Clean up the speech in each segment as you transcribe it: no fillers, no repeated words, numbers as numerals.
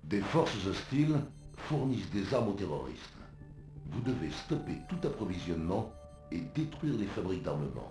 Des forces hostiles fournissent des armes aux terroristes. Vous devez stopper tout approvisionnement et détruire les fabriques d'armement.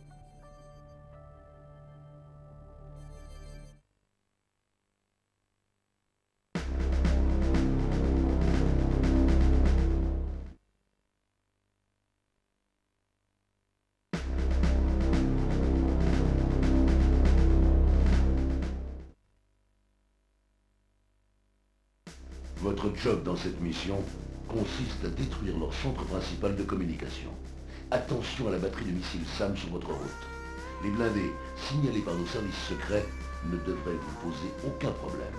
Votre job dans cette mission consiste à détruire leur centre principal de communication. Attention à la batterie de missiles SAM sur votre route. Les blindés signalés par nos services secrets ne devraient vous poser aucun problème.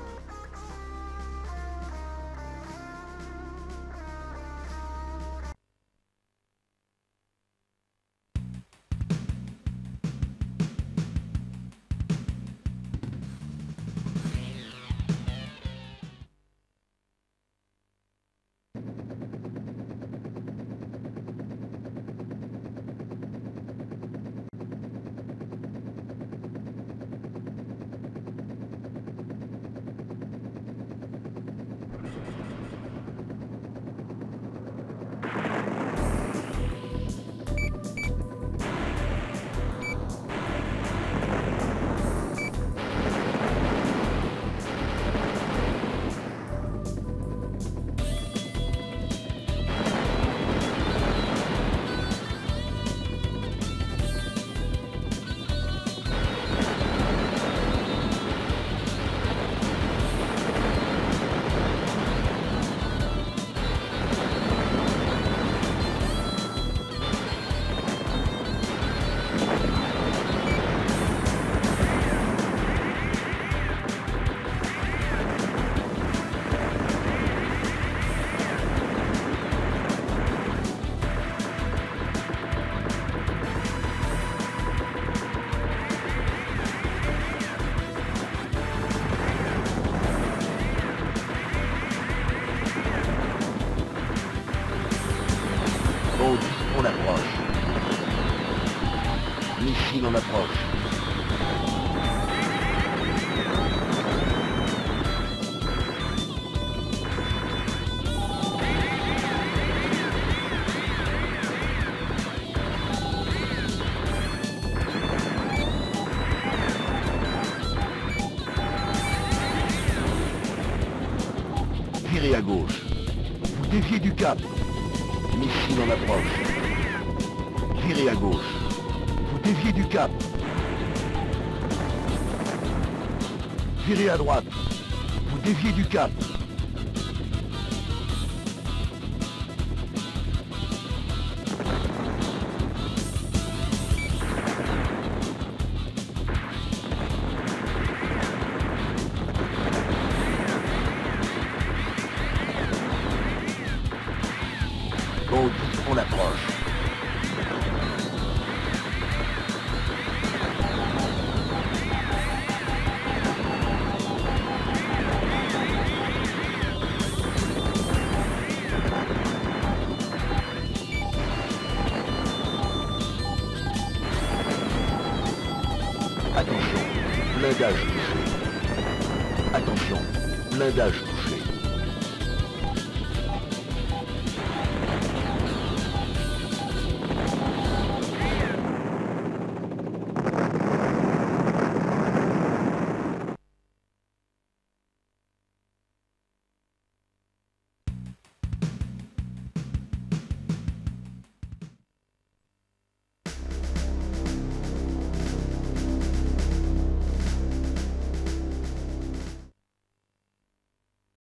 On approche. Missile en approche. Virez à gauche. Vous déviez du cap. Missile en approche. Virez à gauche. Vous déviez du cap. Virez à droite. Vous déviez du cap. Bon, on approche. Attention, blindage touché. Attention, blindage touché.